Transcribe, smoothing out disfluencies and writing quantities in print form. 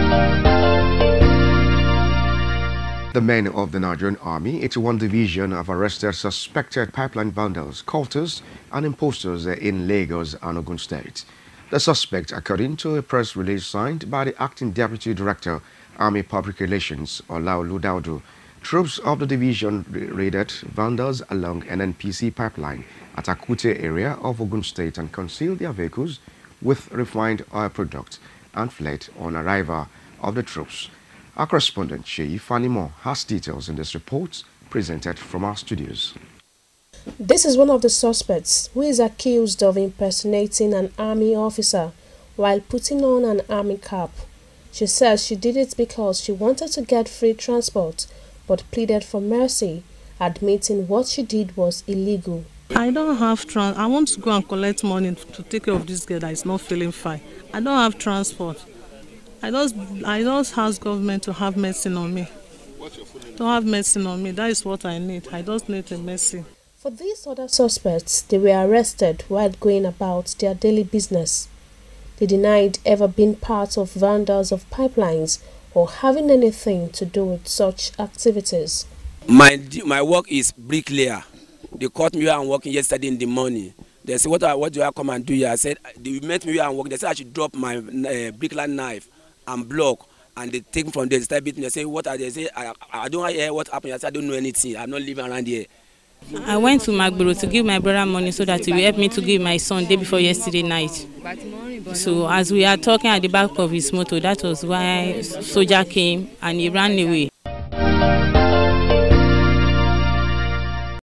The men of the Nigerian Army, 81 Division, have arrested suspected pipeline vandals, cultists, and imposters in Lagos and Ogun State. The suspect, according to a press release signed by the Acting Deputy Director, Army Public Relations, Olaolu Daudu, troops of the division raided vandals along NNPC pipeline at Akute area of Ogun State and concealed their vehicles with refined oil products and fled on arrival of the troops. Our correspondent, Sheyi Fanimo, has details in this report presented from our studios. This is one of the suspects who is accused of impersonating an army officer while putting on an army cap. She says she did it because she wanted to get free transport but pleaded for mercy, admitting what she did was illegal. I don't have I want to go and collect money to take care of this girl that is not feeling fine. I don't have transport. I just ask government to have mercy on me. To have mercy on me, that is what I need. I just need a mercy. For these other suspects, they were arrested while going about their daily business. They denied ever being part of vandals of pipelines or having anything to do with such activities. My work is bricklayer. They caught me where I'm working yesterday in the morning. They said, what do I come and do here? I said, they met me where I'm working. They said I should drop my bricklayer knife and block, and they take me from there. They start beating me. They say, what are they? Say, I don't hear what happened. I said, I don't know anything. I'm not living around here. I went to Magboro to give my brother money so that he will help me to give my son day before yesterday night. So as we are talking at the back of his motor, that was why soldier came and he ran away.